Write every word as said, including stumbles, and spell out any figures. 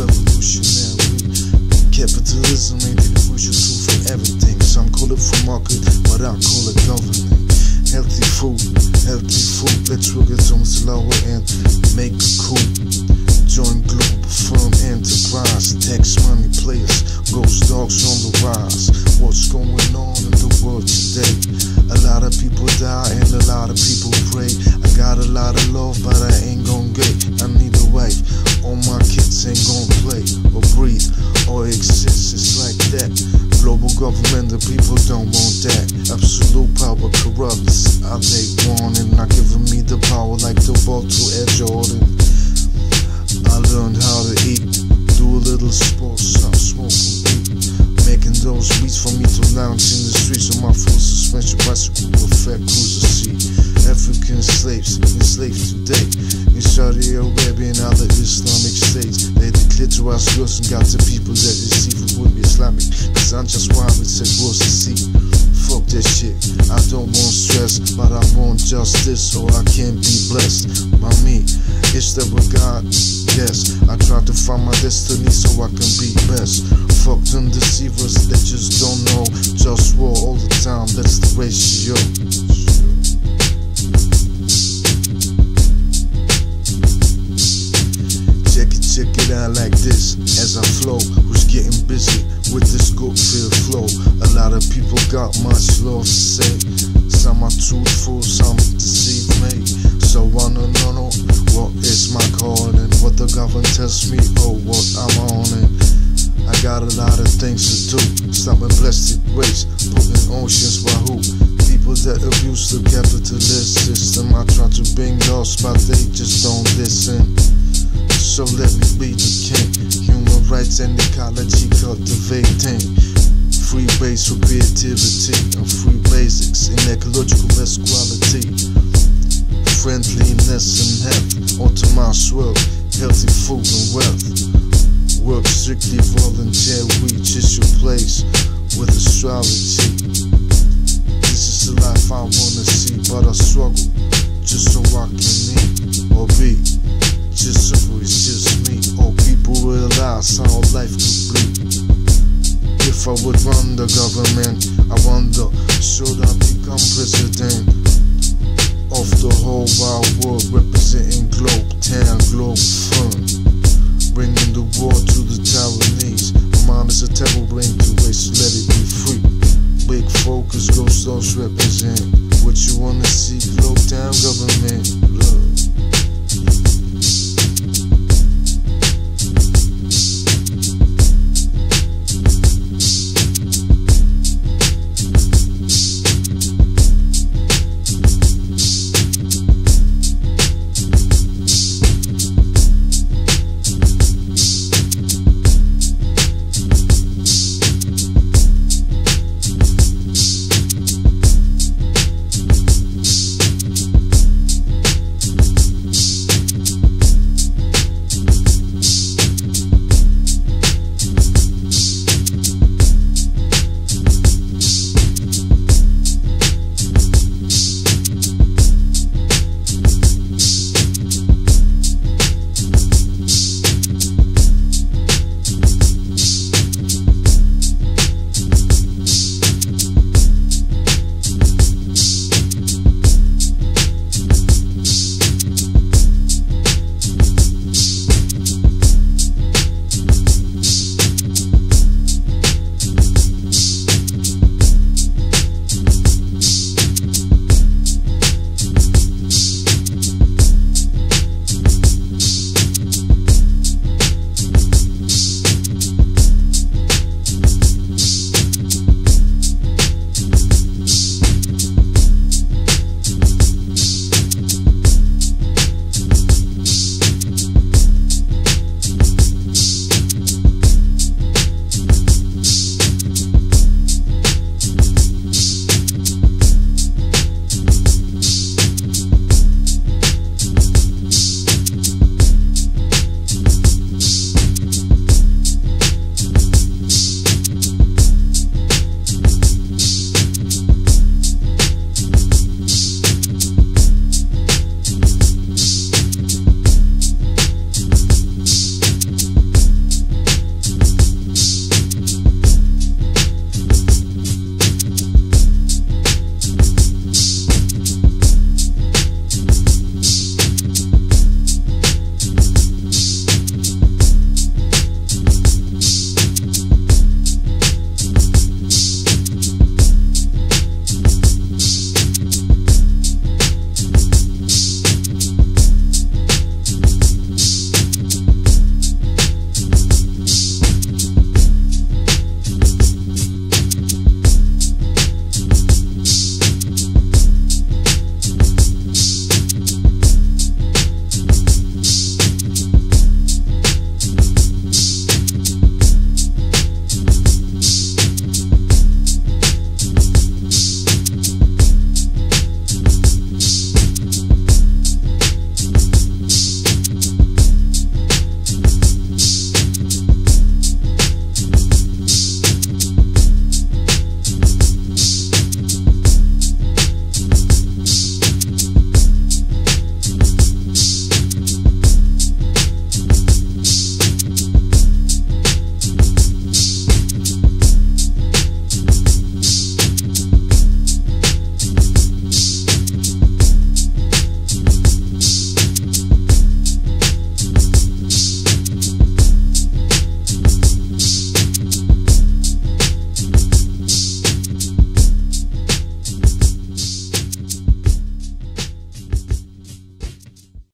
revolutionary. Capitalism ain't the crucial tool for everything. Some call it free market, but I call it governing. Healthy food, healthy food. Let's work it on the lower end, make it cool. Join global firm enterprise. Tax money players, ghost dogs on the rise. What's going on in the world today? A lot of people die and a lot of people pray. I got a lot of love, but I ain't gon' get. I need a wife. All my kids ain't gon' play or breathe or exist. It's like that. Global government, the people don't want that. Absolute power corrupts. I take warning, not giving me the power like the ball to Air Jordan. I learned how to eat, do a little sports, stop smoking weed, making those beats for me to lounge in the streets on my full suspension bicycle with fat cruiser seat. African slaves enslaved today in Saudi Arabia and other Islamic states. They declared to us girls and got the people that receive it would be Islamic. Cause I'm just wild with said words to see. Fuck that shit, I don't want stress, but I want justice or I can't be blessed by me. It's that with God, yes. I try to find my destiny so I can be best. Fuck them deceivers that just don't know. Just war all the time, that's the ratio. Check it, check it out like this as I flow. Who's getting busy with this good feel flow? A lot of people got much love to say. Some are truthful, some deceive me. So I don't know what is my calling, what the government tells me, oh what I'm on it. I got a lot of things to do. Stopping plastic waste, putting oceans by who? People that abuse the capitalist system. I try to bring laws, but they just don't listen. So let me be the king. Human rights and ecology cultivating. Free base for creativity and free basics in ecological best quality. Friendliness and health, optimized world, healthy food and wealth. Work strictly volunteer, reach is your place with astrology. This is the life I wanna see, but I struggle just so I can eat or be. Just so it's just me, or people realize how life could be. If I would run the government, I wonder, should I become president of the whole wide world, representing Globe Town, Globe Fun, bringing the war to the Taiwanese. My mind is a terrible brain to waste, let it be free. Big focus, ghost those represent what you wanna see. Globe Town government.